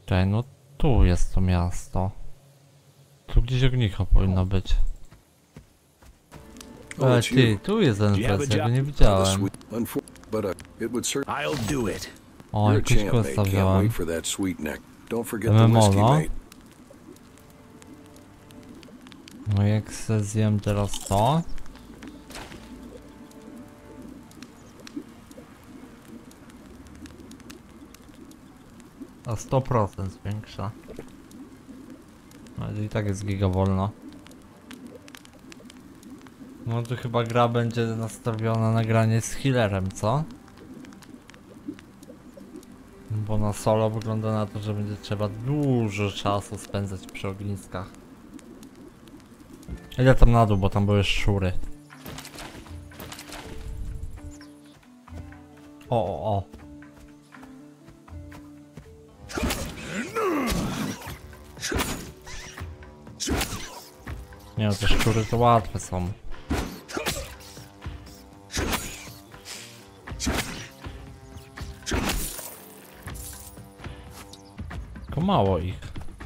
Czekaj, no tu jest to miasto. Tu gdzieś ognicho powinno być. Ale ty, tu jest NPC, ja go nie widziałem. O, jakieś questa wziąłem. MMO, no. No jak se zjem teraz to? A 100% zwiększa. Ale i tak jest giga wolno. No to chyba gra będzie nastawiona na granie z healerem, co? Bo na solo wygląda na to, że będzie trzeba dużo czasu spędzać przy ogniskach. Idę tam na dół, bo tam były szczury. O. Nie no, te szczury to łatwe są. Tylko mało ich.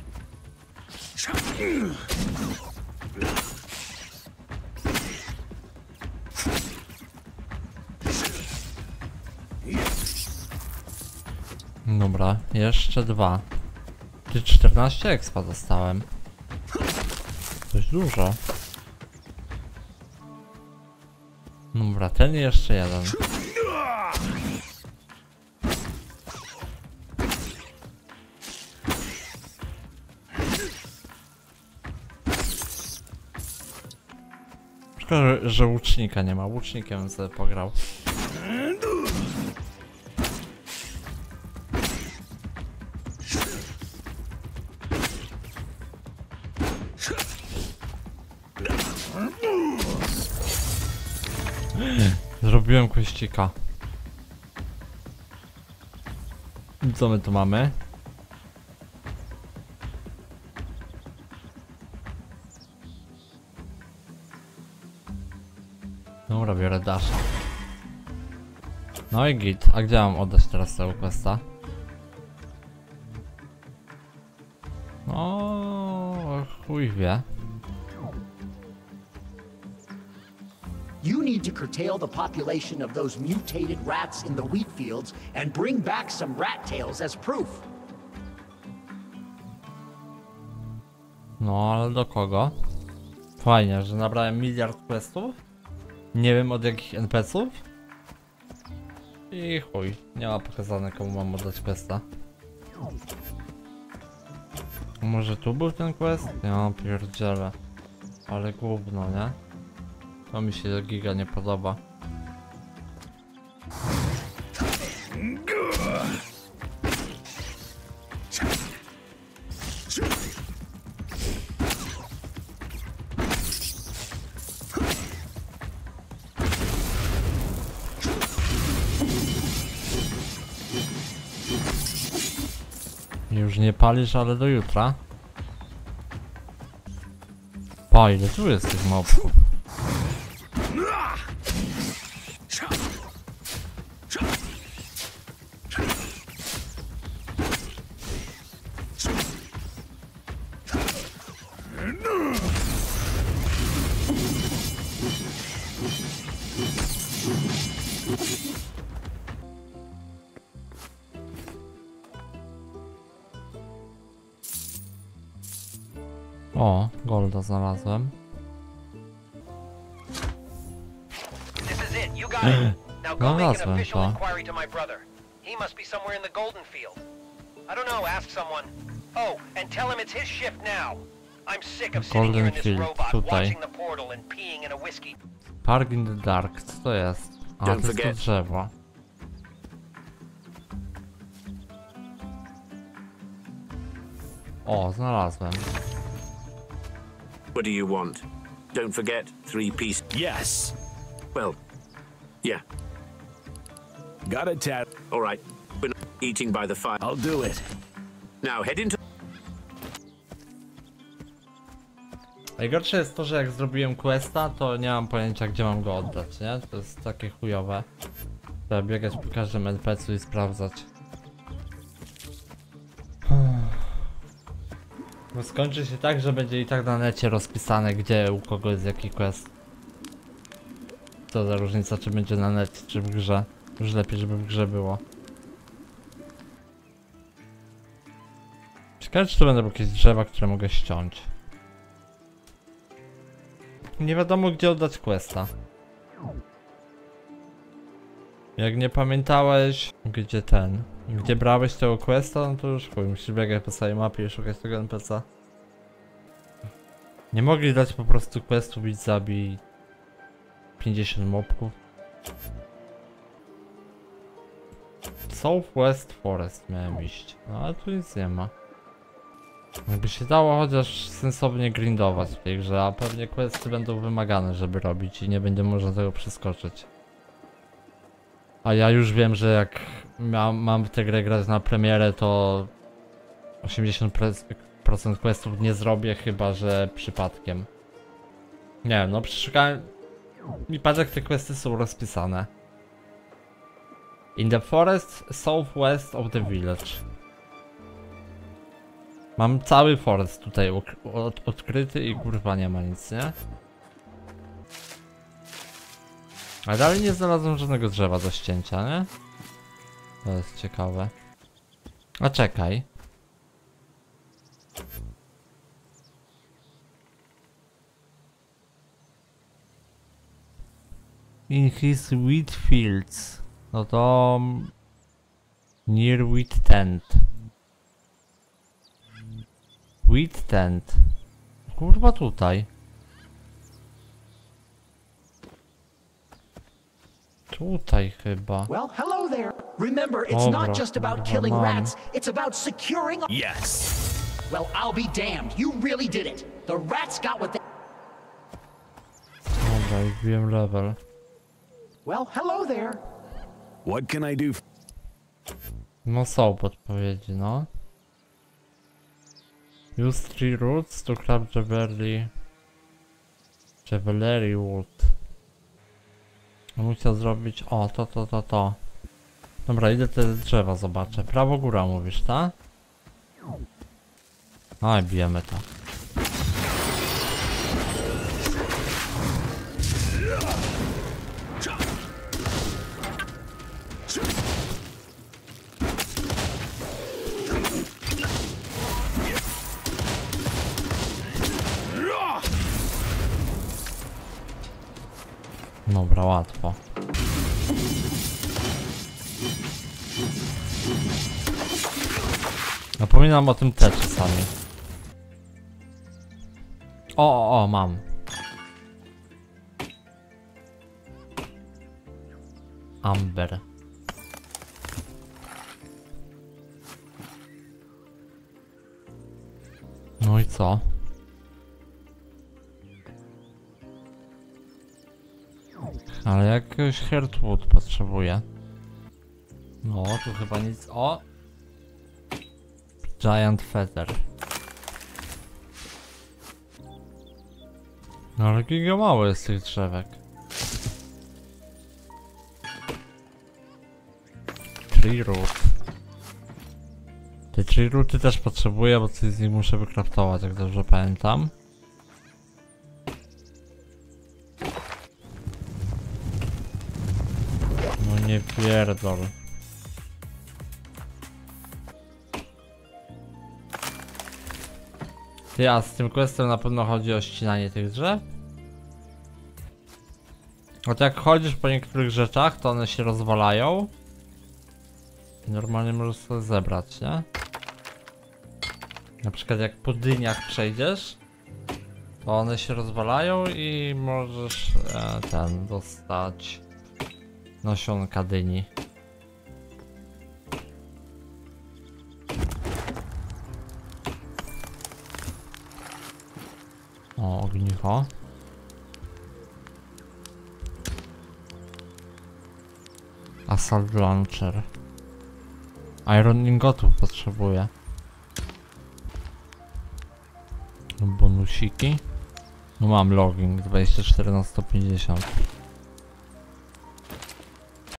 Dobra, jeszcze dwa. Ty 14 expa dostałem. Dość dużo. Dobra, ten jeszcze jeden. Szkoda, że łucznika nie ma. Łucznikiem sobie pograł. Zrobiłem kościka. Co my tu mamy? Dobra, biorę dasha. No i git. A gdzie mam oddać teraz tego questa? O, chuj wie. You need to curtail the population of those mutated rats in the wheat fields and bring back some rat tails as proof. No, ale do kogo? Fajnie, że nabrałem miliard questów. Nie wiem od jakich NPC-ów. I chuj, nie ma pokazane komu mam oddać questa. Może tu był ten quest? Ja pierdzielę. Ale gówno, nie? To mi się giga nie podoba. Już nie palisz, ale do jutra. Pa, ile tu jest tych mobków? O, golda znalazłem. Znalazłem to. He must be somewhere in the Golden Field. I don't know, ask someone. Oh, and tell him it's his shift now. I'm sick of sitting here in this robot, watching the portal and peeing in a whiskey. Park in the Dark, co to jest? A, to jest to drzewo. O, znalazłem. What do you want? Don't forget 3 pieces. Yes. Well, yeah. Got it, Tad. All right. We're not eating by the fire. I'll do it. Now head into... Najgorsze jest to, że jak zrobiłem questa, to nie mam pojęcia, gdzie mam go oddać, nie? To jest takie chujowe. Trzeba biegać po każdym NPC-u i sprawdzać. No skończy się tak, że będzie i tak na necie rozpisane, gdzie u kogo jest jaki quest. Co za różnica, czy będzie na necie, czy w grze. Już lepiej, żeby w grze było. Ciekawe, czy to będą jakieś drzewa, które mogę ściąć. Nie wiadomo, gdzie oddać questa. Jak nie pamiętałeś, gdzie brałeś tego questa, no to już chuj, musisz biegać po całej mapie i szukać tego NPC. Nie mogli dać po prostu questu, bić zabij 50 mobków. Southwest Forest miałem iść, no ale tu nic nie ma. Jakby się dało chociaż sensownie grindować w tej grze, a pewnie questy będą wymagane, żeby robić i nie będzie można tego przeskoczyć. A ja już wiem, że jak mam w tę grę grać na premierę, to 80% questów nie zrobię, chyba że przypadkiem. Nie wiem, no przeszukałem i patrz jak te questy są rozpisane. In the forest southwest of the village. Mam cały forest tutaj odkryty i kurwa nie ma nic, nie? A dalej nie znalazłem żadnego drzewa do ścięcia, nie? To jest ciekawe. A czekaj. In his wheat fields. No to... Near wheat tent. Wheat tent. Kurwa tutaj. Tutaj chyba. Well, hello there. Remember, it's not just about killing rats, it's about securing... Yes. Well, I'll be damned. You really did it. The rats got what they... Dobra, już wbiłem level. Well, hello there. What can I do? No są podpowiedzi, no. Use 3 roots to craft Jewelry wood. Musiał zrobić... O, to. Dobra, idę te drzewa zobaczę. Prawo góra mówisz, tak? Oj, bijemy to. Dobra, łatwo. Napominam o tym te czasami. O, mam. Amber. No i co? Ale jakiegoś Heartwood potrzebuję. No, tu chyba nic. O! Giant Feather. No ale giga mało jest tych drzewek. Tree root. Te tree rooty też potrzebuję, bo coś z nich muszę wykraftować, jak dobrze pamiętam. No nie pierdol. Ty, a z tym questem na pewno chodzi o ścinanie tych drzew? No to jak chodzisz po niektórych rzeczach, to one się rozwalają. I normalnie możesz sobie zebrać, nie? Na przykład jak po dyniach przejdziesz, to one się rozwalają i możesz dostać nasionka dyni. O, ognicho. Assault launcher. Iron ingotów potrzebuję. Bonusiki. No mam logging 24 na 150.